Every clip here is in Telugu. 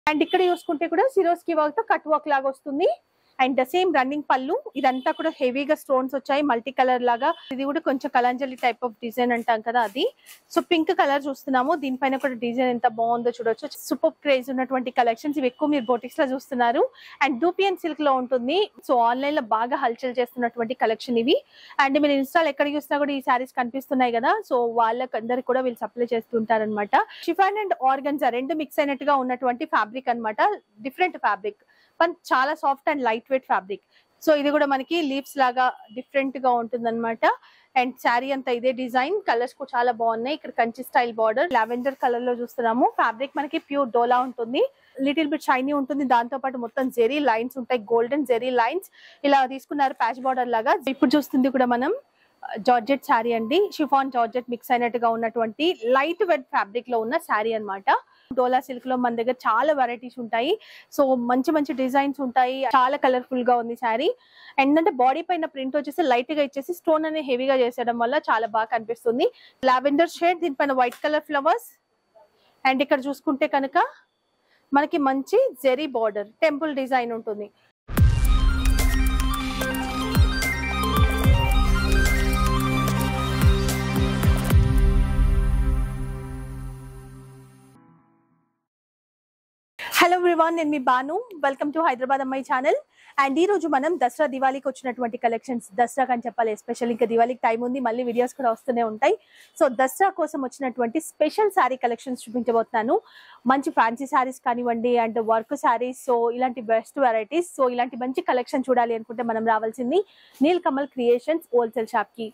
అండ్ ఇక్కడ చూసుకుంటే కూడా సిరోస్కి వర్క్ తో కట్ వర్క్ లాగా వస్తుంది. అండ్ సేమ్ రన్నింగ్ పళ్ళు, ఇదంతా కూడా హెవీగా స్టోన్స్ వచ్చాయి మల్టీ కలర్ లాగా. ఇది కూడా కొంచెం కలంజలి టైప్ ఆఫ్ డిజైన్ అంటాం కదా అది. సో పింక్ కలర్ చూస్తున్నాము, దీనిపైన కూడా డిజైన్ ఎంత బాగుందో చూడొచ్చు. సూపర్ క్రేజ్ ఉన్నటువంటి కలెక్షన్స్ ఇవి ఎక్కువ మీరు బొటిక్స్ లో చూస్తున్నారు. అండ్ డూపియన్ సిల్క్ లో ఉంటుంది. సో ఆన్లైన్ లో బాగా హల్చల్ చేస్తున్నటువంటి కలెక్షన్ ఇవి. అండ్ మీరు ఇన్స్టాల్ ఎక్కడ చూసినా కూడా ఈ సారీస్ కనిపిస్తున్నాయి కదా, సో వాళ్ళకందరికి కూడా వీళ్ళు సప్లై చేస్తుంటారు అనమాట. షిఫాన్ అండ్ ఆర్గన్జా రెండు మిక్స్ అయినట్టుగా ఉన్నటువంటి ఫ్యాబ్రిక్ అనమాట. డిఫరెంట్ ఫ్యాబ్రిక్, చాలా soft and light weight fabric. So ఇది కూడా మనకి లీవ్స్ లాగా డిఫరెంట్ గా ఉంటుంది అనమాట. అండ్ శారీ అంతా ఇదే డిజైన్, కలర్స్ కూడా చాలా బాగున్నాయి. ఇక్కడ Kanchi style border lavender colour లో చూస్తున్నాము. ఫ్యాబ్రిక్ మనకి ప్యూర్ డోలా ఉంటుంది, లిటిల్ బిట్ షైనీ ఉంటుంది. దాంతో పాటు మొత్తం జెరీ లైన్స్ ఉంటాయి, గోల్డెన్ జెరీ లైన్స్ ఇలా తీసుకున్నారు ప్యాచ్ బార్డర్ లాగా. ఇప్పుడు చూస్తుంది కూడా మనం జార్జెట్ శారీ అండి. షిఫాన్ జార్జెట్ మిక్స్ అయినట్టుగా ఉన్నటువంటి లైట్ వెయిట్ ఫ్యాబ్రిక్ లో ఉన్న శారీ అనమాట. డోలా సిల్క్ లో మన దగ్గర చాలా వెరైటీస్ ఉంటాయి. సో మంచి మంచి డిజైన్స్ ఉంటాయి, చాలా కలర్ఫుల్ గా ఉంది శారీ. ఏంటంటే బాడీ పైన ప్రింట్ వచ్చేసి లైట్ గా ఇచ్చేసి స్టోన్ అనేది హెవీగా చేసేయడం వల్ల చాలా బాగా కనిపిస్తుంది. లావెండర్ షేడ్, దీనిపైన వైట్ కలర్ ఫ్లవర్స్. అండ్ ఇక్కడ చూసుకుంటే కనుక మనకి మంచి జెరీ బార్డర్ టెంపుల్ డిజైన్ ఉంటుంది. హలో ఎవ్రీవన్, నేను మీ బాను. వెల్కమ్ టు హైదరాబాద్ అమ్మాయి ఛానల్. అండ్ ఈ రోజు మనం దసరా దివాళీకి వచ్చినటువంటి కలెక్షన్స్, దసరా అని చెప్పాలి ఎస్పెషల్, ఇంకా దివాళీకి టైం ఉంది, మళ్ళీ వీడియోస్ కూడా వస్తూనే ఉంటాయి. సో దసరా కోసం వచ్చినటువంటి స్పెషల్ శారీ కలెక్షన్స్ చూపించబోతున్నాను. మంచి ఫ్యాన్సీ శారీస్ కానివ్వండి, అండ్ వర్క్ శారీస్, సో ఇలాంటి బెస్ట్ వెరైటీస్. సో ఇలాంటి మంచి కలెక్షన్ చూడాలి అనుకుంటే మనం రావాల్సింది Neel Kamal creations wholesale shop కి.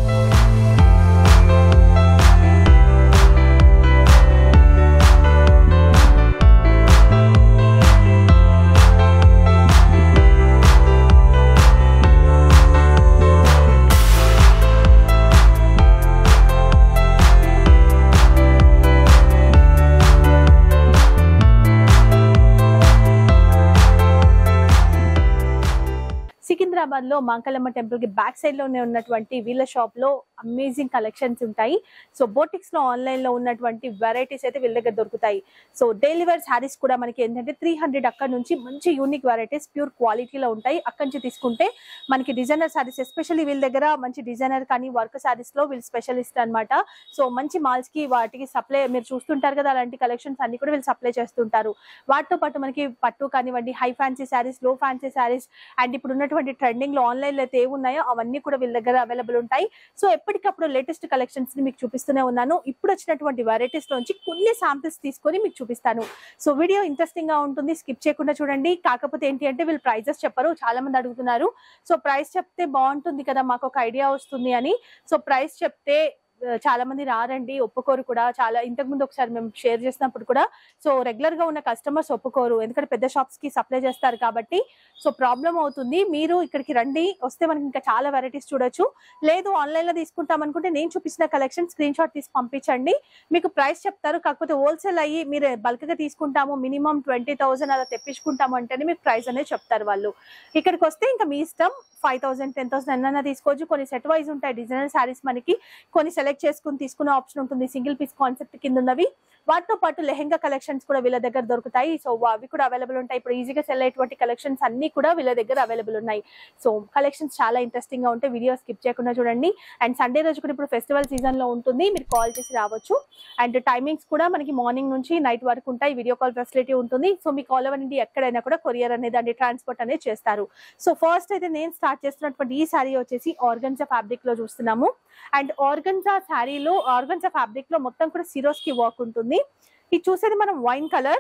సికింద్రాబాద్ లో మాంకలమ్మ టెంపుల్ కి బ్యాక్ సైడ్ లోనే ఉన్నటువంటి వీళ్ళ షాప్ లో అమేజింగ్ కలెక్షన్స్ ఉంటాయి. సో బోటిక్స్ లో ఆన్లైన్ లో ఉన్నటువంటి వెరైటీస్ అయితే వీళ్ళ దగ్గర దొరుకుతాయి. సో డైలీ వేర్ శారీస్ కూడా మనకి ఏంటంటే 300 అక్కడ నుంచి మంచి యూనిక్ వెరైటీస్ ప్యూర్ క్వాలిటీలో ఉంటాయి. అక్కడి నుంచి తీసుకుంటే మనకి డిజైనర్ శారీస్, ఎస్పెషల్లీ వీళ్ళ దగ్గర మంచి డిజైనర్ కానీ వర్క్ శారీస్ లో వీళ్ళు స్పెషలిస్ట్ అనమాట. సో మంచి మాల్స్ కి వాటికి సప్లై మీరు చూస్తుంటారు కదా, అలాంటి కలెక్షన్స్ అన్ని కూడా వీళ్ళు సప్లై చేస్తుంటారు. వాటితో పాటు మనకి పట్టు కానివ్వండి, హై ఫ్యాన్సీ శారీస్, లో ఫ్యాన్సీ శారీస్, అండ్ ఇప్పుడు ఉన్నటువంటి ట్రెండింగ్ లో ఆన్లైన్ లో అయితే ఏమున్నాయో అవన్నీ కూడా వీళ్ళ దగ్గర అవైలబుల్ ఉంటాయి. సో ఎప్పటికప్పుడు లేటెస్ట్ కలెక్షన్స్ ని మీకు చూపిస్తూనే ఉన్నాను. ఇప్పుడు వచ్చినటువంటి వెరైటీస్ నుంచి కొన్ని శాంపిల్స్ తీసుకొని మీకు చూపిస్తాను. సో వీడియో ఇంట్రెస్టింగ్ గా ఉంటుంది, స్కిప్ చేయకుండా చూడండి. కాకపోతే ఏంటి అంటే వీళ్ళు ప్రైజెస్ చెప్పరు, చాలా మంది అడుగుతున్నారు. సో ప్రైస్ చెప్తే బాగుంటుంది కదా, మాకు ఒక ఐడియా వస్తుంది అని. సో ప్రైస్ చెప్తే చాలా మంది రారండి, ఒప్పుకోరు కూడా. చాలా ఇంతకు ముందు ఒకసారి మేము షేర్ చేసినప్పుడు కూడా సో రెగ్యులర్ గా ఉన్న కస్టమర్స్ ఒప్పుకోరు, ఎందుకంటే పెద్ద షాప్స్ కి సప్లై చేస్తారు కాబట్టి. సో ప్రాబ్లం అవుతుంది. మీరు ఇక్కడికి రండి, వస్తే మనకి ఇంకా చాలా వెరైటీస్ చూడొచ్చు. లేదు ఆన్లైన్ లో తీసుకుంటాం అనుకుంటే నేను చూపించిన కలెక్షన్ స్క్రీన్ షాట్ తీసి పంపించండి, మీకు ప్రైస్ చెప్తారు. కాకపోతే హోల్సేల్ అయ్యి మీరు బల్క్ గా తీసుకుంటాము, మినిమం 20,000 అలా తెప్పించుకుంటాము అంటేనే మీకు ప్రైస్ అనేది చెప్తారు వాళ్ళు. ఇక్కడికి వస్తే ఇంకా మీ ఇష్టం, 5,000 10,000 ఎన్నైనా తీసుకోవచ్చు. కొన్ని సెట్ వైజ్ ఉంటాయి డిజైనర్ శారీస్, మనకి కొన్ని సెలెక్ట్ చేసుకుని తీసుకునే ఆప్షన్ ఉంటుంది. సింగిల్ పీస్ కాన్సెప్ట్ కింద ఉన్నవి, వాటితో పాటు లెహెంగా కలెక్షన్స్ కూడా వీళ్ళ దగ్గర దొరుకుతాయి. సో అవి కూడా అవైలబుల్ ఉంటాయి. ఇప్పుడు ఈజీగా సెల్ అయ్యేటువంటి కలెక్షన్స్ అన్ని కూడా వీళ్ళ దగ్గర అవైలబుల్ ఉన్నాయి. సో కలెక్షన్స్ చాలా ఇంట్రెస్టింగ్ గా ఉంటాయి, వీడియో స్కిప్ చేయకుండా చూడండి. అండ్ సండే రోజు కూడా ఇప్పుడు ఫెస్టివల్ సీజన్ లో ఉంటుంది, మీరు కాల్ చేసి రావచ్చు. అండ్ టైమింగ్స్ కూడా మనకి మార్నింగ్ నుంచి నైట్ వరకు ఉంటాయి, వీడియో కాల్ ఫెసిలిటీ ఉంటుంది. సో మీకు కాల్ అవ్వండి, ఎక్కడైనా కూడా కొరియర్ అనేది అంటే ట్రాన్స్పోర్ట్ అనేది చేస్తారు. సో ఫస్ట్ అయితే నేను స్టార్ట్ చేస్తున్నటువంటి ఈ శారీ వచ్చేసి ఆర్గన్జా ఫ్యాబ్రిక్ లో చూస్తున్నాము. అండ్ ఆర్గన్జా శారీలో, ఆర్గన్జా ఫ్యాబ్రిక్ లో మొత్తం కూడా సిరోస్కి వర్క్ ఉంటుంది. ఇది చూసేది మనం వైన్ కలర్,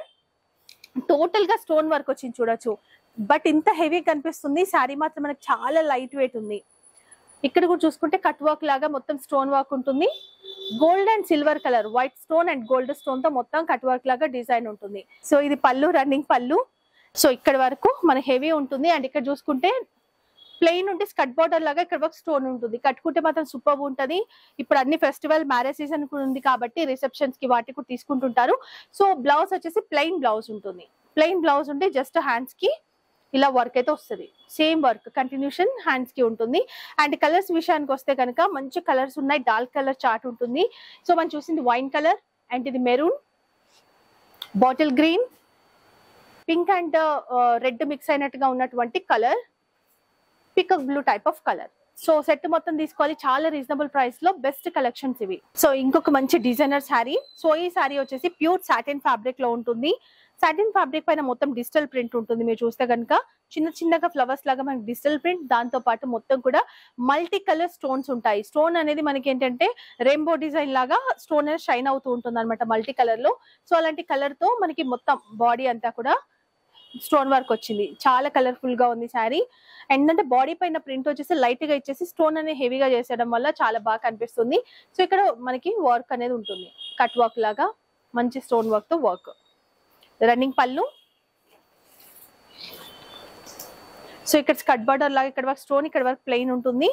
టోటల్ గా స్టోన్ వర్క్ వచ్చింది చూడొచ్చు. బట్ ఇంత హెవీ కనిపిస్తుంది, శారీ మాత్రం మనకు చాలా లైట్ వెయిట్ ఉంది. ఇక్కడ కూడా చూసుకుంటే కట్ వర్క్ లాగా మొత్తం స్టోన్ వర్క్ ఉంటుంది. Gold and silver colour, white stone and gold stone తో మొత్తం కట్ వర్క్ లాగా డిజైన్ ఉంటుంది. సో ఇది పళ్ళు, రన్నింగ్ పళ్ళు. సో ఇక్కడ వరకు మన హెవీ ఉంటుంది. అండ్ ఇక్కడ చూసుకుంటే ప్లెయిన్ ఉంటే స్కట్ బార్డర్ లాగా ఇక్కడ వరకు స్టోన్ ఉంటుంది. కట్టుకుంటే మాత్రం సూపర్ ఉంటుంది. ఇప్పుడు అన్ని ఫెస్టివల్ మ్యారేజ్ సీజన్ ఉంది కాబట్టి రిసెప్షన్స్ కి వాటికి కూడా తీసుకుంటుంటారు. సో బ్లౌజ్ వచ్చేసి ప్లెయిన్ బ్లౌజ్ ఉంటుంది. ప్లెయిన్ బ్లౌజ్ ఉంటే జస్ట్ హ్యాండ్స్ కి ఇలా వర్క్ అయితే వస్తుంది, సేమ్ వర్క్ కంటిన్యూషన్ హ్యాండ్స్ కి ఉంటుంది. అండ్ కలర్స్ విషయానికి వస్తే కనుక మంచి కలర్స్ ఉన్నాయి. డార్క్ కలర్ చార్ట్ ఉంటుంది. సో మనం చూసింది వైన్ కలర్, అండ్ ఇది maroon, bottle green, pink and red mix అయినట్టుగా ఉన్నటువంటి colour, peacock blue type of colour. So set మొత్తం తీసుకోవాలి, చాలా రీజనబుల్ ప్రైస్ లో బెస్ట్ కలెక్షన్స్ ఇవి. సో ఇంకొక మంచి డిజైనర్ శారీ. సో ఈ శారీ వచ్చేసి ప్యూర్ సాటిన్ ఫ్యాబ్రిక్ లో ఉంటుంది. సాటిన్ ఫ్యాబ్రిక్ పైన మొత్తం డిజిటల్ ప్రింట్ ఉంటుంది. మీరు చూస్తే కనుక చిన్న చిన్నగా ఫ్లవర్స్ లాగా మనకి డిజిటల్ ప్రింట్, దాంతో పాటు మొత్తం కూడా మల్టీ కలర్ స్టోన్స్ ఉంటాయి. స్టోన్ అనేది మనకి ఏంటంటే రెయిన్బో డిజైన్ లాగా స్టోన్ అనేది షైన్ అవుతూ ఉంటుంది అనమాట మల్టీ కలర్ లో. సో అలాంటి కలర్ తో మనకి మొత్తం బాడీ అంతా కూడా స్టోన్ వర్క్ వచ్చింది. చాలా కలర్ఫుల్ గా ఉంది శారీ. ఏంటంటే బాడీ పైన ప్రింట్ వచ్చేసి లైట్ గా ఇచ్చేసి స్టోన్ అనేది హెవీగా చేసేయడం వల్ల చాలా బాగా కనిపిస్తుంది. సో ఇక్కడ మనకి వర్క్ అనేది ఉంటుంది, కట్ వర్క్ లాగా మంచి స్టోన్ వర్క్ తో వర్క్. రన్నింగ్ పళ్ళు. సో ఇక్కడ స్కట్ బార్డర్ లాగా ఇక్కడ వరకు స్టోన్, ఇక్కడ వరకు ప్లెయిన్ ఉంటుంది.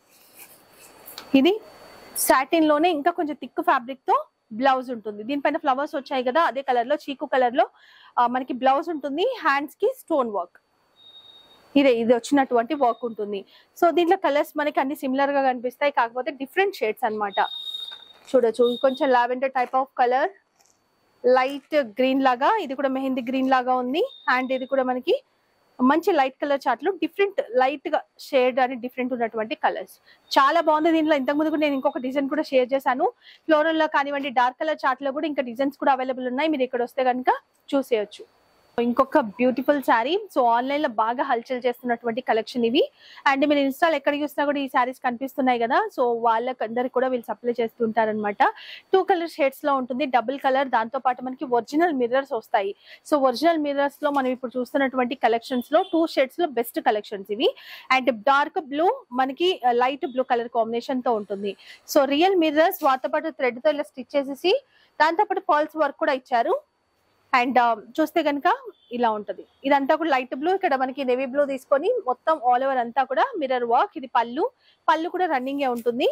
ఇది సాటిన్ లోనే ఇంకా కొంచెం థిక్ ఫ్యాబ్రిక్ తో బ్లౌజ్ ఉంటుంది. దీనిపైన ఫ్లవర్స్ వచ్చాయి కదా, అదే కలర్ లో చీకు కలర్ లో మనకి బ్లౌజ్ ఉంటుంది. హ్యాండ్స్ కి స్టోన్ వర్క్, ఇది వచ్చినటువంటి వర్క్ ఉంటుంది. సో దీంట్లో కలర్స్ మనకి అన్ని సిమిలర్ గా కనిపిస్తాయి, కాకపోతే డిఫరెంట్ షేడ్స్ అన్నమాట. చూడొచ్చు, కొంచెం lavender type of colour, light green లాగా, ఇది కూడా మెహందీ గ్రీన్ లాగా ఉంది. అండ్ ఇది కూడా మనకి మంచి లైట్ కలర్ చార్ట్లు, డిఫరెంట్ లైట్ గా షేడ్ అని డిఫరెంట్ ఉన్నటువంటి కలర్స్. చాలా బాగుంది. దీంట్లో ఇంతకుముందు నేను ఇంకొక డిజైన్ కూడా షేర్ చేశాను. ఫ్లోరల్ లో కానివ్వండి, డార్క్ కలర్ చార్ట్ లో కూడా ఇంకా డిజైన్స్ కూడా అవైలబుల్ ఉన్నాయి. మీరు ఇక్కడ వస్తే కనుక చూసేయచ్చు. ఇంకొక బ్యూటిఫుల్ శారీ. సో ఆన్లైన్ లో బాగా హల్చల్ చేస్తున్నటువంటి కలెక్షన్ ఇవి. అండ్ మీరు ఇన్స్టాల్ ఎక్కడ చూసినా కూడా ఈ శారీస్ కనిపిస్తున్నాయి కదా. సో వాళ్ళకందరికి కూడా వీళ్ళు సప్లై చేస్తుంటారనమాట. 2 కలర్ షేడ్స్ లో ఉంటుంది, డబుల్ కలర్. దాంతో పాటు మనకి ఒరిజినల్ మిర్రర్స్ వస్తాయి. సో ఒరిజినల్ మిర్రర్స్ లో మనం ఇప్పుడు చూస్తున్నటువంటి కలెక్షన్స్ లో 2 షేడ్స్ లో బెస్ట్ కలెక్షన్స్ ఇవి. అండ్ డార్క్ బ్లూ మనకి లైట్ బ్లూ కలర్ కాంబినేషన్ తో ఉంటుంది. సో రియల్ మిర్రర్స్, వాటితో పాటు థ్రెడ్ తో ఇలా స్టిచ్ చేసేసి దాంతో పాటు పర్ల్స్ వర్క్ కూడా ఇచ్చారు. అండ్ చూస్తే కనుక ఇలా ఉంటది. ఇదంతా కూడా లైట్ బ్లూ, ఇక్కడ మనకి నేవీ బ్లూ తీసుకొని మొత్తం ఆల్ ఓవర్ అంతా కూడా మిర్రర్ వర్క్. ఇది పళ్ళు కూడా రన్నింగ్ ఉంటుంది.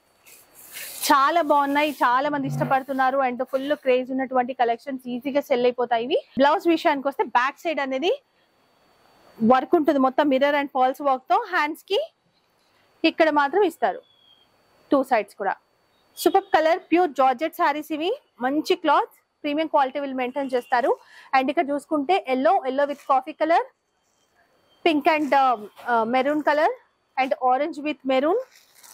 చాలా బాగున్నాయి, చాలా మంది ఇష్టపడుతున్నారు. అండ్ ఫుల్ క్రేజ్ ఉన్నటువంటి కలెక్షన్స్, ఈజీగా సెల్ అయిపోతాయి ఇవి. బ్లౌజ్ విషయానికి వస్తే బ్యాక్ సైడ్ అనేది వర్క్ ఉంటుంది మొత్తం మిర్రర్ అండ్ ఫాల్స్ వర్క్ తో. హ్యాండ్స్ కి ఇక్కడ మాత్రం ఇస్తారు 2 సైడ్స్ కూడా. Super colour, pure georgette sarees ఇవి. మంచి క్లాత్, ప్రీమియం క్వాలిటీ వీళ్ళు మెయింటైన్ చేస్తారు. అండ్ ఇక్కడ చూసుకుంటే yellow with coffee colour, pink and maroon colour, and orange with maroon,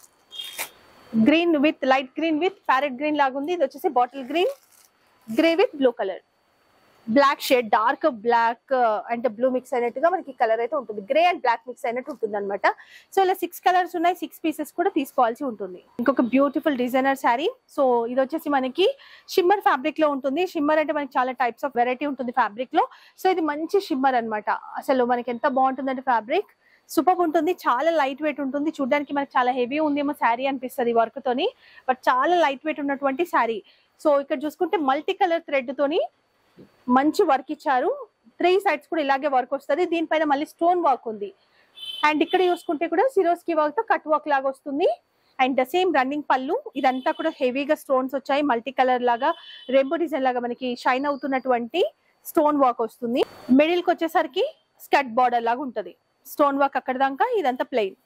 green with light green with parrot green లాగా ఉంది. ఇది వచ్చేసి bottle green, grey with blue colour, black shade, dark black and blue mix అయినట్టుగా మనకి కలర్ అయితే ఉంటుంది. గ్రే అండ్ బ్లాక్ మిక్స్ అయినట్టు ఉంటుంది అనమాట. సో ఇలా 6 కలర్స్ ఉన్నాయి, 6 పీసెస్ కూడా తీసుకోవాల్సి ఉంటుంది. ఇంకొక బ్యూటిఫుల్ డిజైనర్ శారీ. సో ఇది వచ్చేసి మనకి షిమ్మర్ ఫ్యాబ్రిక్ లో ఉంటుంది. షిమ్మర్ అంటే మనకి చాలా టైప్స్ ఆఫ్ వెరైటీ ఉంటుంది ఫ్యాబ్రిక్ లో. సో ఇది మంచి షిమ్మర్ అనమాట. అసలు మనకి ఎంత బాగుంటుందంటే ఫ్యాబ్రిక్ సూపర్ ఉంటుంది. చాలా లైట్ వెయిట్ ఉంటుంది. చూడడానికి మనకి చాలా హెవీ ఉందేమో శారీ అనిపిస్తుంది వర్క్ తోని, బట్ చాలా లైట్ వెయిట్ ఉన్నటువంటి శారీ. సో ఇక్కడ చూసుకుంటే మల్టీ కలర్ థ్రెడ్ తోని మంచి వర్క్ ఇచ్చారు. 3 సైడ్స్ కూడా ఇలాగే వర్క్ వస్తుంది. దీనిపైన మళ్ళీ స్టోన్ వర్క్ ఉంది. అండ్ ఇక్కడ చూసుకుంటే కూడా సిరోస్కి వర్క్ తో కట్ వర్క్ లాగా వస్తుంది. అండ్ సేమ్ రన్నింగ్ పళ్ళు. ఇదంతా కూడా హెవీగా స్టోన్స్ వచ్చాయి, మల్టీ కలర్ లాగా రెయిన్బో డిజైన్ లాగా మనకి షైన్ అవుతున్నటువంటి స్టోన్ వర్క్ వస్తుంది. మిడిల్ కి వచ్చేసరికి స్కర్ట్ బార్డర్ లాగా ఉంటది, స్టోన్ వర్క్ అక్కడ దాకా. ఇదంతా ప్లెయిన్.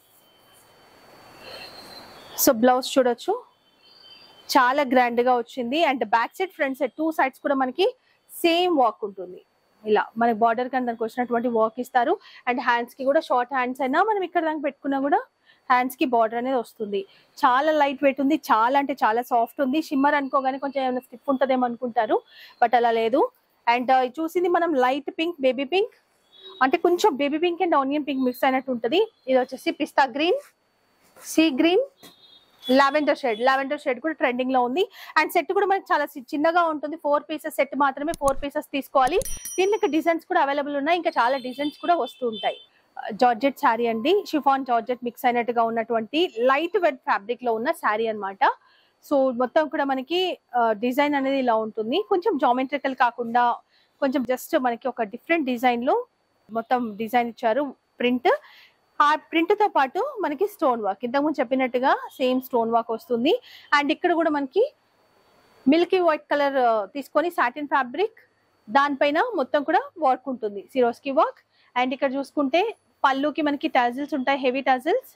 సో బ్లౌజ్ చూడొచ్చు, చాలా గ్రాండ్ గా వచ్చింది. And back side front side 2 sides కూడా మనకి సేమ్ వర్క్ ఉంటుంది. ఇలా మనకి బార్డర్ కింద దానికి వచ్చినటువంటి వర్క్ ఇస్తారు. అండ్ హ్యాండ్స్ కి కూడా షార్ట్ హ్యాండ్స్ అయినా మనం ఇక్కడ దాకా పెట్టుకున్నా కూడా హ్యాండ్స్ కి బార్డర్ అనేది వస్తుంది. చాలా లైట్ వెయిట్ ఉంది, చాలా అంటే చాలా సాఫ్ట్ ఉంది. షిమ్మర్ అనుకోగానే కొంచెం ఏమైనా స్టిఫ్ ఉంటుందేమో అనుకుంటారు, బట్ అలా లేదు. అండ్ చూసింది మనం లైట్ పింక్, బేబీ పింక్, అంటే కొంచెం baby pink and onion pink mix అయినట్టు ఉంటుంది. ఇది వచ్చేసి pista green, sea green, lavender shade కూడా ట్రెండింగ్ లో ఉంది. అండ్ సెట్ కూడా మనకి చాలా చిన్నగా ఉంటుంది. 4 పీసెస్ సెట్ మాత్రమే, 4 పీసెస్ తీసుకోవాలి. దీనికి డిజైన్స్ కూడా అవైలబుల్ ఉన్నాయి, ఇంకా చాలా డిజైన్స్ కూడా వస్తూ ఉంటాయి. జార్జెట్ శారీ అండి, షిఫాన్ జార్జెట్ మిక్స్ అయినట్టుగా ఉన్నటువంటి లైట్ వెయిట్ ఫ్యాబ్రిక్ లో ఉన్న శారీ అన్నమాట. సో మొత్తం కూడా మనకి డిజైన్ అనేది ఇలా ఉంటుంది. కొంచెం జామెట్రికల్ కాకుండా కొంచెం జస్ట్ మనకి ఒక డిఫరెంట్ డిజైన్ లో మొత్తం డిజైన్ ఇచ్చారు. ప్రింట్, ఆ ప్రింట్ తో పాటు మనకి స్టోన్ వర్క్, ఇంతకుముందు చెప్పినట్టుగా సేమ్ స్టోన్ వర్క్ వస్తుంది. అండ్ ఇక్కడ కూడా మనకి మిల్కీ వైట్ కలర్ తీసుకొని సాటిన్ ఫ్యాబ్రిక్, దానిపైన మొత్తం కూడా వర్క్ ఉంటుంది, సిరోస్కి వర్క్. అండ్ ఇక్కడ చూసుకుంటే పళ్ళుకి మనకి టాజిల్స్ ఉంటాయి, హెవీ టాజిల్స్.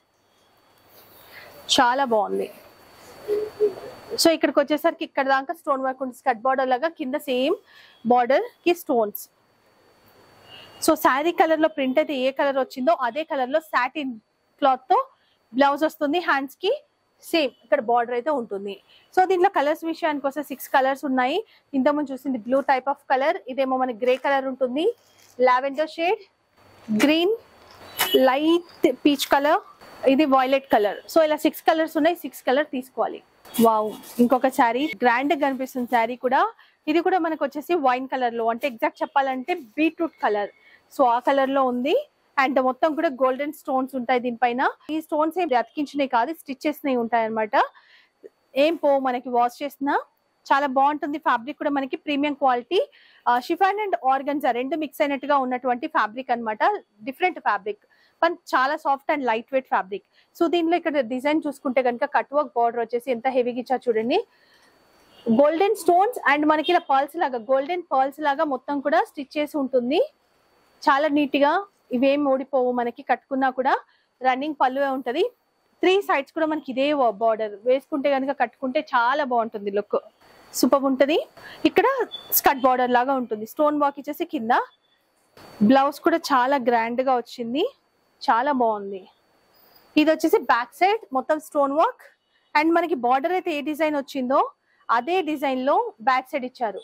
చాలా బాగుంది. సో ఇక్కడికి వచ్చేసరికి ఇక్కడ దాకా స్టోన్ వర్క్ ఉంటుంది, స్కర్ట్ బార్డర్ లాగా. కింద సేమ్ బార్డర్ కి స్టోన్స్. సో శారీ కలర్ లో ప్రింట్ అయితే ఏ కలర్ వచ్చిందో అదే కలర్ లో సాటిన్ క్లాత్ తో బ్లౌజ్ వస్తుంది. హ్యాండ్స్ కి సేమ్ ఇక్కడ బార్డర్ అయితే ఉంటుంది. సో దీంట్లో కలర్స్ విషయానికి వస్తే 6 కలర్స్ ఉన్నాయి. ఇంతకుముందు చూసింది బ్లూ టైప్ ఆఫ్ కలర్, ఇదేమో మనకి గ్రే కలర్ ఉంటుంది, lavender shade, green, light peach colour, ఇది వైలెట్ కలర్. సో ఇలా 6 కలర్స్ ఉన్నాయి. 6 కలర్ తీసుకోవాలి. వావ్, ఇంకొక శారీ గ్రాండ్ గా కనిపిస్తుంది. శారీ కూడా ఇది కూడా మనకు వచ్చేసి వైన్ కలర్ లో, అంటే ఎగ్జాక్ట్ చెప్పాలంటే బీట్రూట్ కలర్. సో ఆ కలర్ లో ఉంది. అండ్ మొత్తం కూడా గోల్డెన్ స్టోన్స్ ఉంటాయి దీనిపైన. ఈ స్టోన్స్ ఏం అతికించినవి కాదు, స్టిచ్ చేసినవి ఉంటాయి అనమాట. ఏం మనకి వాష్ చేసినా చాలా బాగుంటుంది. ఫ్యాబ్రిక్ కూడా మనకి premium quality, chiffon and organza రెండు మిక్స్ అయినట్టుగా ఉన్నటువంటి ఫ్యాబ్రిక్ అనమాట. డిఫరెంట్ ఫ్యాబ్రిక్, కానీ చాలా soft and light weight fabric. So దీనిలో ఇక్కడ డిజైన్ చూసుకుంటే కనుక కట్ వర్క్ బార్డర్ వచ్చేసి ఎంత హెవీగా ఇచ్చా చూడండి. గోల్డెన్ స్టోన్స్ అండ్ మనకి ఇలా పర్ల్స్ లాగా, గోల్డెన్ పర్ల్స్ లాగా మొత్తం కూడా స్టిచ్ చేసి ఉంటుంది. చాలా నీట్ గా, ఇవేం ఓడిపోవు. మనకి కట్టుకున్నా కూడా రన్నింగ్ పళ్ళువే ఉంటది. 3 సైడ్స్ కూడా మనకి ఇదే బార్డర్ వేసుకుంటే కనుక కట్టుకుంటే చాలా బాగుంటుంది. లుక్ సూపర్ ఉంటది. ఇక్కడ స్కర్ట్ బార్డర్ లాగా ఉంటుంది. స్టోన్ వర్క్ ఇచ్చేసి కింద బ్లౌజ్ కూడా చాలా గ్రాండ్ గా వచ్చింది, చాలా బాగుంది. ఇది వచ్చేసి బ్యాక్ సైడ్ మొత్తం స్టోన్ వర్క్ అండ్ మనకి బార్డర్ అయితే ఏ డిజైన్ వచ్చిందో అదే డిజైన్ లో బ్యాక్ సైడ్ ఇచ్చారు.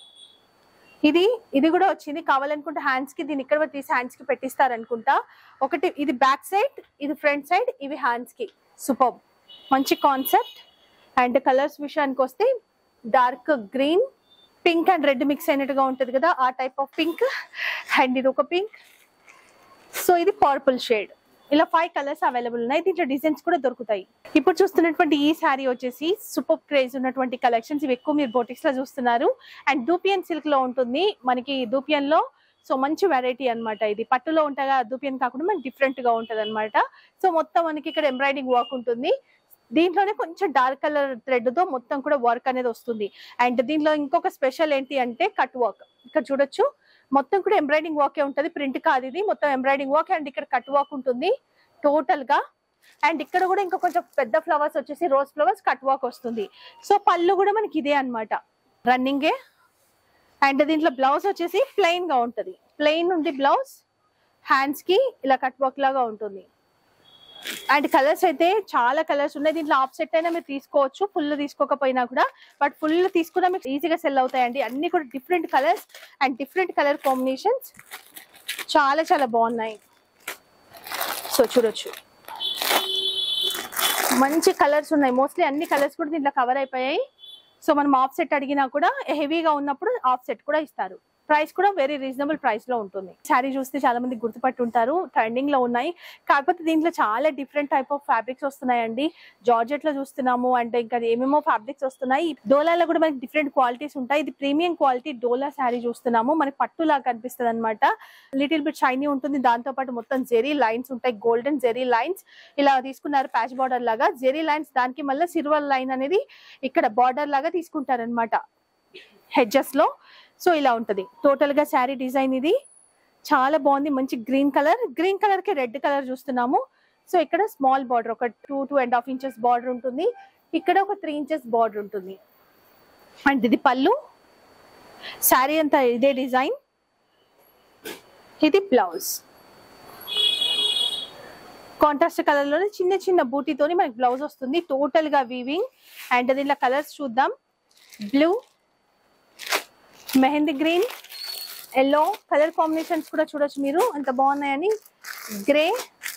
ఇది కూడా వచ్చింది. కావాలనుకుంటే హ్యాండ్స్ కి దీన్ని ఇక్కడ తీసి హ్యాండ్స్ కి పెట్టిస్తారు అనుకుంటా. ఒకటి ఇది బ్యాక్ సైడ్, ఇది ఫ్రంట్ సైడ్, ఇవి హ్యాండ్స్ కి. సూపర్, మంచి కాన్సెప్ట్. అండ్ కలర్స్ విషయానికి వస్తే dark green, pink and red mix అయినట్టుగా ఉంటది కదా, ఆ టైప్ ఆఫ్ పింక్. అండ్ ఇది ఒక పింక్. సో ఇది పర్పుల్ షేడ్. ఇలా 5 కలర్స్ అవైలబుల్ ఉన్నాయి. దీంట్లో డిజైన్స్ కూడా దొరుకుతాయి. ఇప్పుడు చూస్తున్నటువంటి ఈ శారీ వచ్చేసి సూపర్ క్రేజ్ ఉన్నటువంటి కలెక్షన్స్. ఇవి ఎక్కువ మీరు బోటిక్స్ లో చూస్తున్నారు. అండ్ దూపియన్ సిల్క్ లో ఉంటుంది మనకి. దూపియన్ లో సో మంచి వెరైటీ అనమాట. ఇది పట్టులో ఉంటాగా, దూపియన్ కాకుండా మనకి డిఫరెంట్ గా ఉంటది అనమాట. సో మొత్తం మనకి ఇక్కడ ఎంబ్రాయిడింగ్ వర్క్ ఉంటుంది. దీంట్లోనే కొంచెం డార్క్ కలర్ థ్రెడ్ తో మొత్తం కూడా వర్క్ అనేది వస్తుంది. అండ్ దీంట్లో ఇంకొక స్పెషల్ ఏంటి అంటే కట్ వర్క్. ఇక్కడ చూడొచ్చు మొత్తం కూడా ఎంబ్రాయిడింగ్ వర్క్ ఉంటది, ప్రింట్ కాదు ఇది. మొత్తం ఎంబ్రాయిడింగ్ వర్క్ అండ్ ఇక్కడ కట్ వర్క్ ఉంటుంది టోటల్ గా. అండ్ ఇక్కడ కూడా ఇంకా కొంచెం పెద్ద ఫ్లవర్స్ వచ్చేసి రోజ్ ఫ్లవర్స్ కట్ వర్క్ వస్తుంది. సో పళ్ళు కూడా మనకి ఇదే అనమాట, రన్నింగే. అండ్ దీంట్లో బ్లౌజ్ వచ్చేసి ప్లెయిన్ గా ఉంటది. ప్లెయిన్ ఉంది బ్లౌజ్. హ్యాండ్స్ కి ఇలా కట్ వర్క్ లాగా ఉంటుంది. అండ్ కలర్స్ అయితే చాలా కలర్స్ ఉన్నాయి. దీంట్లో ఆఫ్ సెట్ అయినా మీరు తీసుకోవచ్చు, ఫుల్ తీసుకోకపోయినా కూడా. బట్ ఫుల్ తీసుకున్నా మీకు ఈజీగా సెల్ అవుతాయండి. అన్ని కూడా different colours and different colour combinations, చాలా చాలా బాగున్నాయి. సో చూడొచ్చు మంచి కలర్స్ ఉన్నాయి. మోస్ట్లీ అన్ని కలర్స్ కూడా దీంట్లో కవర్ అయిపోయాయి. సో మనం ఆఫ్ సెట్ అడిగినా కూడా హెవీగా ఉన్నప్పుడు ఆఫ్ సెట్ కూడా ఇస్తారు. ప్రైస్ కూడా వెరీ రీజనబుల్ ప్రైస్ లో ఉంటుంది. శారీ చూస్తే చాలా మంది గుర్తుపట్టి ఉంటారు, ట్రెండింగ్ లో ఉన్నాయి. కాకపోతే దీంట్లో చాలా డిఫరెంట్ టైప్ ఆఫ్ ఫ్యాబ్రిక్స్ వస్తున్నాయండి. జార్జెట్ లో చూస్తున్నాము, అంటే ఇంకా ఏమేమో ఫ్యాబ్రిక్స్ వస్తున్నాయి. డోలాలో కూడా మనకి డిఫరెంట్ క్వాలిటీస్ ఉంటాయి. ఇది ప్రీమియం క్వాలిటీ డోలా శారీ చూస్తున్నాము. మనకి పట్టులాగా కనిపిస్తుంది అనమాట. లిటిల్ బిట్ షైనీ ఉంటుంది. దాంతో పాటు మొత్తం జెరీ లైన్స్ ఉంటాయి, గోల్డెన్ జెరీ లైన్స్. ఇలా తీసుకున్నారు ప్యాచ్ బార్డర్ లాగా జెరీ లైన్స్. దానికి మళ్ళీ సిల్వర్ లైన్ అనేది ఇక్కడ బార్డర్ లాగా తీసుకుంటారనమాట హెడ్జెస్ లో. సో ఇలా ఉంటది టోటల్ గా శారీ డిజైన్. ఇది చాలా బాగుంది, మంచి గ్రీన్ కలర్. గ్రీన్ కలర్ కి రెడ్ కలర్ చూస్తున్నాము. సో ఇక్కడ స్మాల్ బార్డర్, ఒక 2.5 ఇంచెస్ బార్డర్ ఉంటుంది. ఇక్కడ ఒక 3 ఇంచెస్ బార్డర్ ఉంటుంది. అండ్ ఇది పళ్ళు. శారీ అంతా ఇదే డిజైన్. ఇది బ్లౌజ్ కాంట్రాస్ట్ కలర్ లోనే చిన్న చిన్న బూటీతోని మనకి బ్లౌజ్ వస్తుంది. టోటల్ గా వీవింగ్. అండ్ దీనిలో కలర్స్ చూద్దాం. Blue, mehndi green, yellow colour combinations కూడా చూడొచ్చు మీరు, ఎంత బాగున్నాయని. Grey,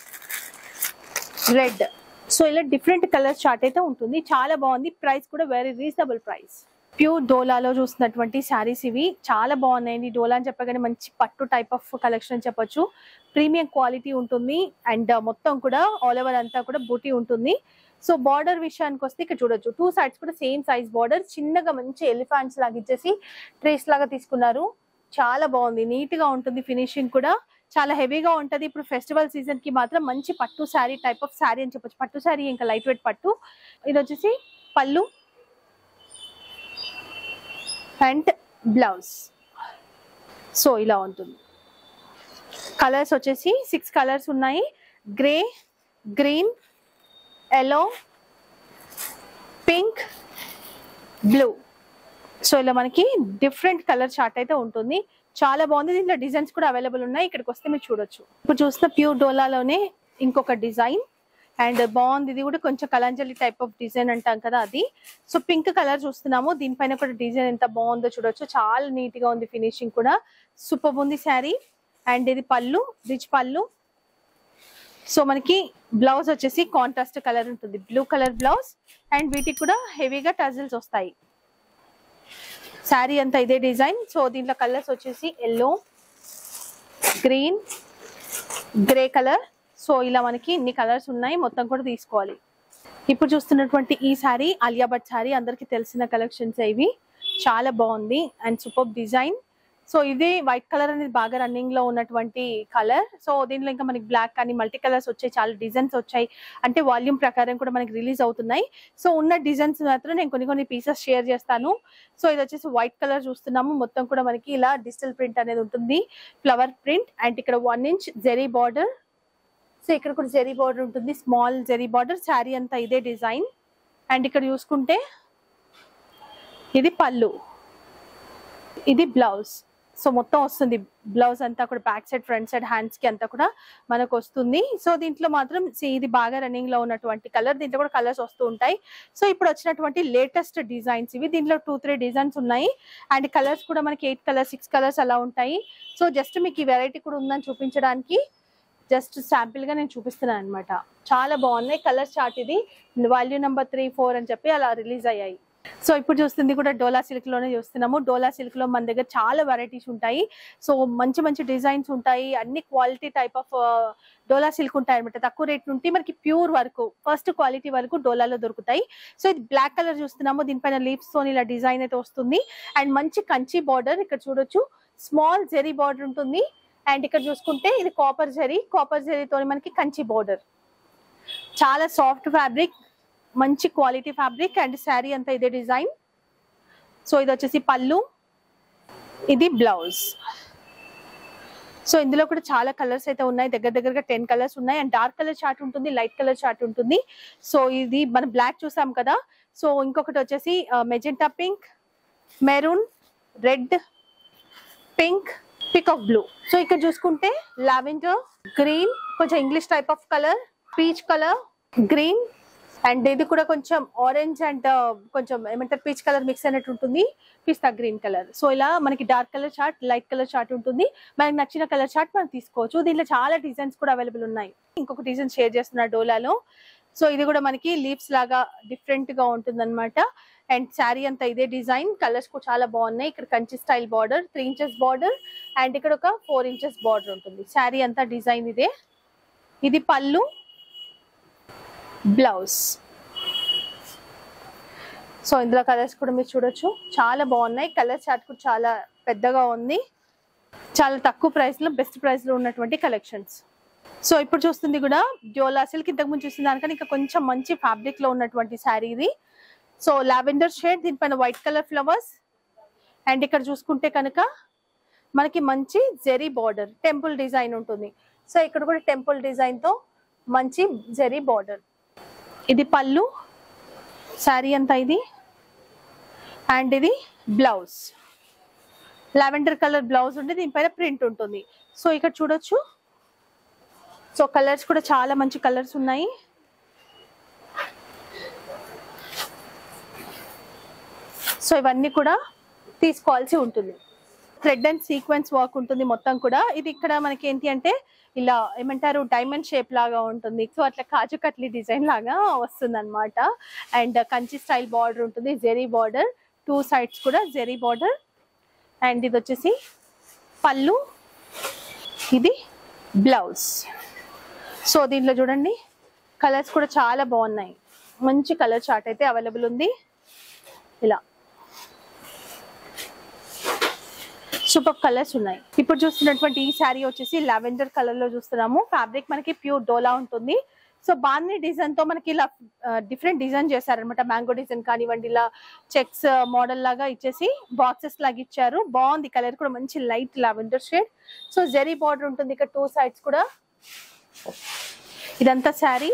red. సో ఇలా డిఫరెంట్ కలర్ చార్ట్ అయితే ఉంటుంది. చాలా బాగుంది. ప్రైస్ కూడా వెరీ రీజనబుల్ ప్రైస్. ప్యూర్ డోలాలో చూస్తున్నటువంటి శారీస్ ఇవి చాలా బాగున్నాయండి. డోలా అని చెప్పగానే మంచి పట్టు టైప్ ఆఫ్ కలెక్షన్ అని చెప్పొచ్చు. ప్రీమియం క్వాలిటీ ఉంటుంది. అండ్ మొత్తం కూడా ఆల్ ఓవర్ అంతా కూడా బూటీ ఉంటుంది. సో బార్డర్ విషయానికి వస్తే ఇక్కడ చూడొచ్చు 2 సైడ్స్ కూడా సేమ్ సైజ్ బార్డర్. చిన్నగా మంచి ఎలిఫాంట్స్ లాగా ఇచ్చేసి ట్రేస్ లాగా తీసుకున్నారు. చాలా బాగుంది, నీట్ గా ఉంటుంది. ఫినిషింగ్ కూడా చాలా హెవీగా ఉంటది. ఇప్పుడు ఫెస్టివల్ సీజన్ కి మాత్రం మంచి పట్టు శారీ టైప్ ఆఫ్ శారీ అని చెప్పొచ్చు. పట్టు శారీ ఇంకా లైట్ వెయిట్ పట్టు. ఇది వచ్చేసి పళ్ళు అండ్ బ్లౌజ్. సో ఇలా ఉంటుంది. కలర్స్ వచ్చేసి 6 కలర్స్ ఉన్నాయి. Grey, green, yellow, pink, blue. So ఇలా మనకి డిఫరెంట్ కలర్ చార్ట్ అయితే ఉంటుంది. చాలా బాగుంది. దీంట్లో డిజైన్స్ కూడా అవైలబుల్ ఉన్నాయి, ఇక్కడికి వస్తే మీరు చూడొచ్చు. ఇప్పుడు చూసిన ప్యూర్ డోలాలోనే ఇంకొక డిజైన్ అండ్ బాగుంది. ఇది కూడా కొంచెం కలంజలి టైప్ ఆఫ్ డిజైన్ అంటాం కదా అది. సో పింక్ కలర్ చూస్తున్నాము, దీనిపైన కూడా డిజైన్ ఎంత బాగుందో చూడొచ్చు. చాలా నీట్ గా ఉంది, ఫినిషింగ్ కూడా సూపర్ ఉంది శారీ. అండ్ ఇది పళ్ళు, రిచ్ పళ్ళు. సో మనకి బ్లౌజ్ వచ్చేసి కాంట్రాస్ట్ కలర్ ఉంటుంది, బ్లూ కలర్ బ్లౌజ్. అండ్ వీటికి కూడా హెవీగా టజిల్స్ వస్తాయి. శారీ అంతా ఇదే డిజైన్. సో దీంట్లో కలర్స్ వచ్చేసి yellow, green, grey colour. So ఇలా మనకి ఇన్ని కలర్స్ ఉన్నాయి, మొత్తం కూడా తీసుకోవాలి. ఇప్పుడు చూస్తున్నటువంటి ఈ శారీ ఆలియా భట్ శారీ, అందరికి తెలిసిన కలెక్షన్స్ ఇవి. చాలా బాగుంది అండ్ సూపర్ డిజైన్. సో ఇది వైట్ కలర్ అనేది బాగా రన్నింగ్ లో ఉన్నటువంటి కలర్. సో దీనిలో ఇంకా మనకి బ్లాక్ కానీ మల్టీ కలర్స్ వచ్చాయి, చాలా డిజైన్స్ వచ్చాయి. అంటే వాల్యూమ్ ప్రకారం కూడా మనకి రిలీజ్ అవుతున్నాయి. సో ఉన్న డిజైన్స్ మాత్రం నేను కొన్ని పీసెస్ షేర్ చేస్తాను. సో ఇది వచ్చేసి వైట్ కలర్ చూస్తున్నాము, మొత్తం కూడా మనకి ఇలా డిజిటల్ ప్రింట్ అనేది ఉంటుంది, ఫ్లవర్ ప్రింట్. అండ్ ఇక్కడ 1 ఇంచ్ జెరీ బార్డర్. సో ఇక్కడ కూడా జెరీ బార్డర్ ఉంటుంది, స్మాల్ జెరీ బార్డర్. శారీ అంతా ఇదే డిజైన్. అండ్ ఇక్కడ చూసుకుంటే ఇది పళ్ళు, ఇది బ్లౌజ్. సో మొత్తం వస్తుంది బ్లౌజ్ అంతా కూడా, back side, front side, hands కి అంతా కూడా మనకు వస్తుంది. సో దీంట్లో మాత్రం ఇది బాగా రన్నింగ్ లో ఉన్నటువంటి కలర్. దీంట్లో కూడా కలర్స్ వస్తూ ఉంటాయి. సో ఇప్పుడు వచ్చినటువంటి లేటెస్ట్ డిజైన్స్ ఇవి. దీంట్లో 2-3 డిజైన్స్ ఉన్నాయి. అండ్ కలర్స్ కూడా మనకి 8 కలర్స్, 6 కలర్స్ అలా ఉంటాయి. సో జస్ట్ మీకు ఈ వెరైటీ కూడా ఉందని చూపించడానికి జస్ట్ శాంపిల్ గా నేను చూపిస్తున్నాను అనమాట. చాలా బాగున్నాయి. కలర్ చార్ట్ ఇది వాల్యూ నెంబర్ 3, 4 అని చెప్పి అలా రిలీజ్ అయ్యాయి. సో ఇప్పుడు చూస్తుంది కూడా డోలా సిల్క్ లోనే చూస్తున్నాము. డోలా సిల్క్ లో మన దగ్గర చాలా వెరైటీస్ ఉంటాయి. సో మంచి డిజైన్స్ ఉంటాయి, అన్ని quality type of dola silk ఉంటాయి అనమాట. తక్కువ రేట్ నుండి మనకి ప్యూర్ వరకు, ఫస్ట్ క్వాలిటీ వరకు డోలాలో దొరుకుతాయి. సో ఇది బ్లాక్ కలర్ చూస్తున్నాము, దీనిపైన లీవ్స్ తో ఇలా డిజైన్ అయితే వస్తుంది. అండ్ మంచి కంచి బార్డర్, ఇక్కడ చూడొచ్చు స్మాల్ జెరీ బార్డర్ ఉంటుంది. అండ్ ఇక్కడ చూసుకుంటే ఇది కాపర్ జెరీతో మనకి కంచి బార్డర్. చాలా సాఫ్ట్ ఫ్యాబ్రిక్, మంచి క్వాలిటీ ఫ్యాబ్రిక్. అండ్ శారీ అంతా ఇదే డిజైన్. సో ఇది వచ్చేసి పళ్ళు, ఇది బ్లౌజ్. సో ఇందులో కూడా చాలా కలర్స్ అయితే ఉన్నాయి, దగ్గరగా 10 కలర్స్ ఉన్నాయి. అండ్ డార్క్ కలర్ చార్ట్ ఉంటుంది, లైట్ కలర్ చార్ట్ ఉంటుంది. సో ఇది మనం బ్లాక్ చూసాం కదా. సో ఇంకొకటి వచ్చేసి magenta pink, maroon, red, pink, peacock blue. So ఇక్కడ చూసుకుంటే లావెండర్, గ్రీన్, కొంచెం English type of colour, peach colour, green. And ఇది కూడా కొంచెం ఆరెంజ్ అండ్ కొంచెం ఏమంటారు పీచ్ కలర్ మిక్స్ అయినట్టు ఉంటుంది, పిస్తా గ్రీన్ కలర్. సో ఇలా మనకి dark colour chart, light colour chart ఉంటుంది. మనకి నచ్చిన కలర్ చార్ట్ మనం తీసుకోవచ్చు. దీంట్లో చాలా డిజైన్స్ కూడా అవైలబుల్ ఉన్నాయి. ఇంకొక డిజైన్ షేర్ చేస్తున్నారు డోలాలో. సో ఇది కూడా మనకి లీవ్స్ లాగా డిఫరెంట్ గా ఉంటుంది అనమాట. అండ్ శారీ అంతా ఇదే డిజైన్. కలర్స్ కూడా చాలా బాగున్నాయి. ఇక్కడ Kanchi style border, 3 inches border. And ఇక్కడ ఒక 4 ఇంచెస్ బార్డర్ ఉంటుంది. శారీ అంతా డిజైన్ ఇదే. ఇది పళ్ళు, బ్లౌజ్. సో ఇందులో కలర్స్ కూడా మీరు చూడొచ్చు, చాలా బాగున్నాయి. కలర్ చార్ట్ కూడా చాలా పెద్దగా ఉంది. చాలా తక్కువ ప్రైస్ లో, బెస్ట్ ప్రైస్ లో ఉన్నటువంటి కలెక్షన్స్. సో ఇప్పుడు చూస్తుంది కూడా డోలా సిల్క్. ఇంతకు ముందు చూసిన దానికన్నా ఇంకా కొంచెం మంచి ఫ్యాబ్రిక్ లో ఉన్నటువంటి శారీ ఇది. సో లావెండర్ షేడ్, దీనిపైన వైట్ కలర్ ఫ్లవర్స్. అండ్ ఇక్కడ చూసుకుంటే కనుక మనకి మంచి జెరీ బార్డర్, టెంపుల్ డిజైన్ ఉంటుంది. సో ఇక్కడ కూడా టెంపుల్ డిజైన్ తో మంచి జెరీ బార్డర్. ఇది పళ్ళు, శారీ అంతా ఇది. అండ్ ఇది బ్లౌజ్, లావెండర్ కలర్ బ్లౌజ్ ఉండి దీనిపైన ప్రింట్ ఉంటుంది. సో ఇక్కడ చూడొచ్చు. సో కలర్స్ కూడా చాలా మంచి కలర్స్ ఉన్నాయి. సో ఇవన్నీ కూడా తీసుకోవాల్సి ఉంటుంది. థ్రెడ్ అండ్ సీక్వెన్స్ వర్క్ ఉంటుంది మొత్తం కూడా. ఇది ఇక్కడ మనకి ఏంటి అంటే ఇలా ఏమంటారు డైమండ్ షేప్ లాగా ఉంటుంది. సో అట్లా కాజు కట్లీ డిజైన్ లాగా వస్తుంది అనమాట. అండ్ కంచి స్టైల్ బార్డర్ ఉంటుంది, జెరీ బార్డర్, 2 సైడ్స్ కూడా జెరీ బార్డర్. అండ్ ఇది వచ్చేసి పళ్ళు, ఇది బ్లౌజ్. సో దీంట్లో చూడండి కలర్స్ కూడా చాలా బాగున్నాయి. మంచి కలర్ చార్ట్ అయితే అవైలబుల్ ఉంది. ఇలా సూపర్ కలర్స్ ఉన్నాయి. ఇప్పుడు చూస్తున్నటువంటి ఈ శారీ వచ్చేసి లావెండర్ కలర్ లో చూస్తున్నాము. ఫ్యాబ్రిక్ మనకి ప్యూర్ డోలా ఉంటుంది. సో బాందీ డిజైన్ తో మనకి ఇలా డిఫరెంట్ డిజైన్ చేశారనమాట. మ్యాంగో డిజైన్ కానివ్వండి, ఇలా చెక్స్ మోడల్ లాగా ఇచ్చేసి బాక్సెస్ లాగా ఇచ్చారు. బాగుంది. కలర్ కూడా మంచి light lavender shade. So zari border ఉంటుంది ఇక్కడ 2 సైడ్స్ కూడా. ఇదంతా శారీ,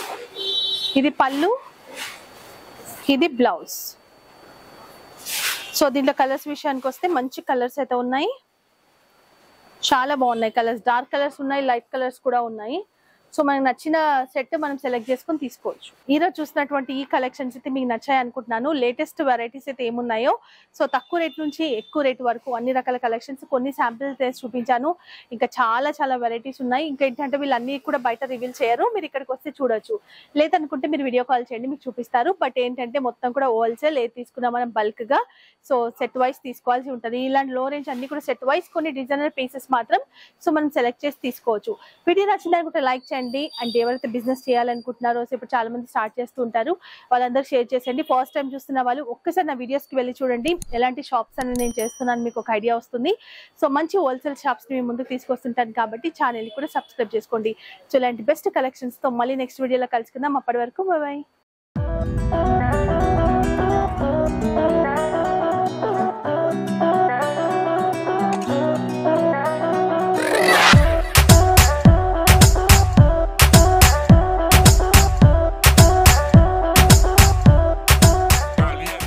ఇది పళ్ళు, ఇది బ్లౌజ్. సో దీంట్లో కలర్స్ విషయానికి వస్తే మంచి కలర్స్ అయితే ఉన్నాయి, చాలా బాగున్నాయి కలర్స్. డార్క్ కలర్స్ ఉన్నాయి, లైట్ కలర్స్ కూడా ఉన్నాయి. సో మనకు నచ్చిన సెట్ మనం సెలెక్ట్ చేసుకొని తీసుకోవచ్చు. ఈరోజు చూసినటువంటి ఈ కలెక్షన్స్ అయితే మీకు నచ్చాయి అనుకుంటున్నాను. లేటెస్ట్ వెరైటీస్ అయితే ఏమున్నాయో, సో తక్కువ రేట్ నుంచి ఎక్కువ రేట్ వరకు అన్ని రకాల కలెక్షన్స్, కొన్ని శాంపిల్స్ వేసి చూపించాను. ఇంకా చాలా చాలా వెరైటీస్ ఉన్నాయి. ఇంకా ఏంటంటే వీళ్ళన్నీ కూడా బయట రివీల్ చేయరు, మీరు ఇక్కడికి వస్తే చూడొచ్చు. లేదనుకుంటే మీరు వీడియో కాల్ చేయండి, మీకు చూపిస్తారు. బట్ ఏంటంటే మొత్తం కూడా హోల్సేల్, ఏది తీసుకున్నా మనం బల్క్ గా సో సెట్ వైస్ తీసుకోవాల్సి ఉంటుంది. ఇలాంటి లో రేంజ్ అన్ని కూడా సెట్ వైస్, కొన్ని డిజైనర్ పీసెస్ మాత్రం సో మనం సెలెక్ట్ చేసి తీసుకోవచ్చు. వీడియో నచ్చిందనుకుంటే లైక్ చేయండి. అండ్ ఎవరైతే బిజినెస్ చేయాలనుకుంటున్నారో, సో ఇప్పుడు చాలా మంది స్టార్ట్ చేస్తూ ఉంటారు, వాళ్ళందరూ షేర్ చేసేయండి. ఫస్ట్ టైం చూస్తున్న వాళ్ళు ఒక్కసారి నా వీడియోస్కి వెళ్ళి చూడండి, ఎలాంటి షాప్స్ అని నేను చేస్తున్నాను మీకు ఒక ఐడియా వస్తుంది. సో మంచి హోల్సేల్ షాప్స్ మీ ముందుకు తీసుకొస్తుంటాను కాబట్టి ఛానల్ కూడా సబ్స్క్రైబ్ చేసుకోండి. సో ఇలాంటి బెస్ట్ కలెక్షన్స్ తో మళ్ళీ నెక్స్ట్ వీడియోలో కలుసుకుందాం. అప్పటి వరకు బాయ్.